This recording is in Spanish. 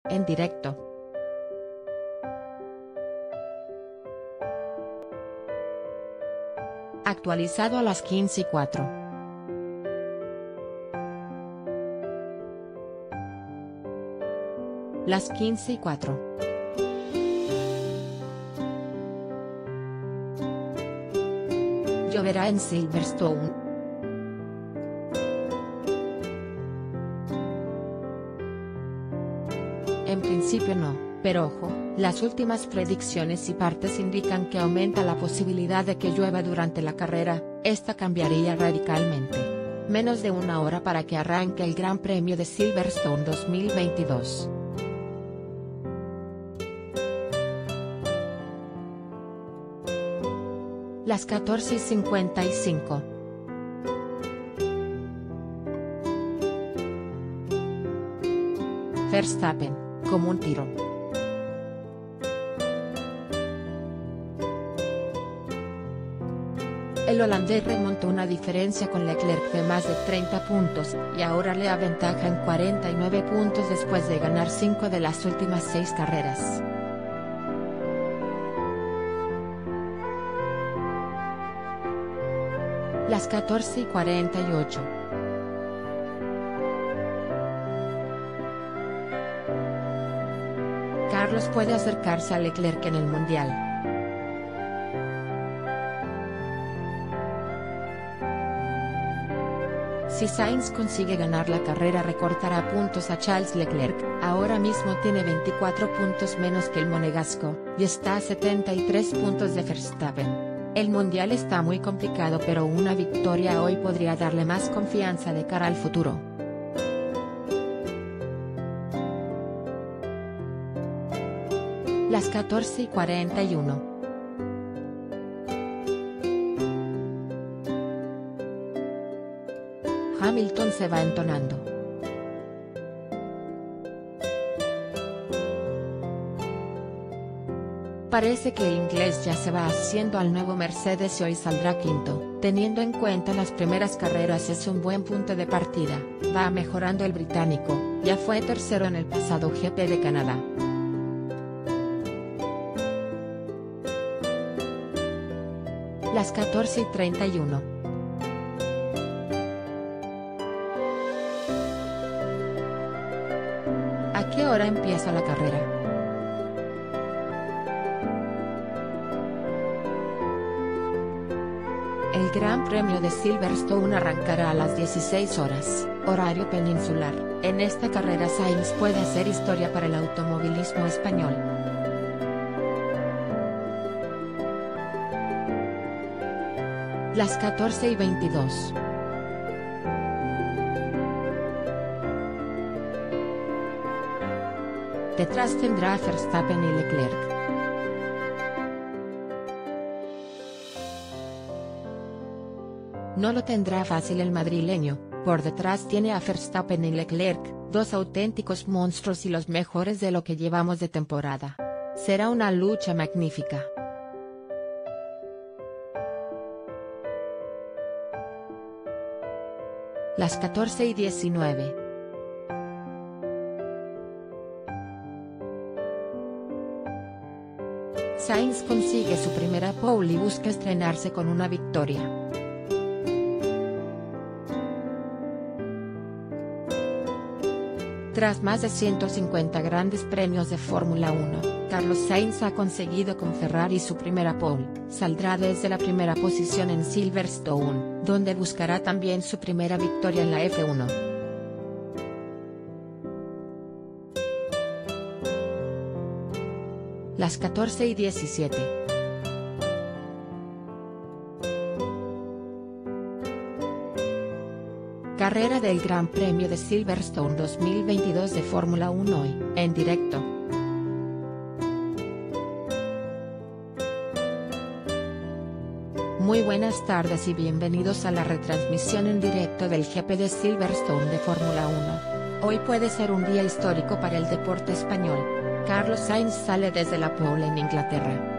en directo. Actualizado a las 15:04. Las 15:04. Lloverá en Silverstone. En principio no, pero ojo, las últimas predicciones y partes indican que aumenta la posibilidad de que llueva durante la carrera. Esta cambiaría radicalmente. Menos de una hora para que arranque el Gran Premio de Silverstone 2022. Las 14:55. Verstappen, como un tiro. El holandés remontó una diferencia con Leclerc de más de 30 puntos, y ahora le aventaja en 49 puntos después de ganar 5 de las últimas 6 carreras. Las 14:48. Carlos puede acercarse a Leclerc en el Mundial. Si Sainz consigue ganar la carrera, recortará puntos a Charles Leclerc. Ahora mismo tiene 24 puntos menos que el monegasco, y está a 73 puntos de Verstappen. El Mundial está muy complicado, pero una victoria hoy podría darle más confianza de cara al futuro. Las 14:41. Hamilton se va entonando. Parece que el inglés ya se va haciendo al nuevo Mercedes y hoy saldrá quinto. Teniendo en cuenta las primeras carreras, es un buen punto de partida. Va mejorando el británico, ya fue tercero en el pasado GP de Canadá. Las 14:31. ¿A qué hora empieza la carrera? El Gran Premio de Silverstone arrancará a las 16 horas, horario peninsular. En esta carrera Sainz puede hacer historia para el automovilismo español. Las 14:22. Detrás tendrá a Verstappen y Leclerc. No lo tendrá fácil el madrileño. Por detrás tiene a Verstappen y Leclerc, dos auténticos monstruos y los mejores de lo que llevamos de temporada. Será una lucha magnífica. Las 14:19. Sainz consigue su primera pole y busca estrenarse con una victoria. Tras más de 150 grandes premios de Fórmula 1, Carlos Sainz ha conseguido con Ferrari su primera pole. Saldrá desde la primera posición en Silverstone, donde buscará también su primera victoria en la F1. Las 14:17. Carrera del Gran Premio de Silverstone 2022 de Fórmula 1 hoy, en directo. Muy buenas tardes y bienvenidos a la retransmisión en directo del GP de Silverstone de Fórmula 1. Hoy puede ser un día histórico para el deporte español. Carlos Sainz sale desde la pole en Inglaterra.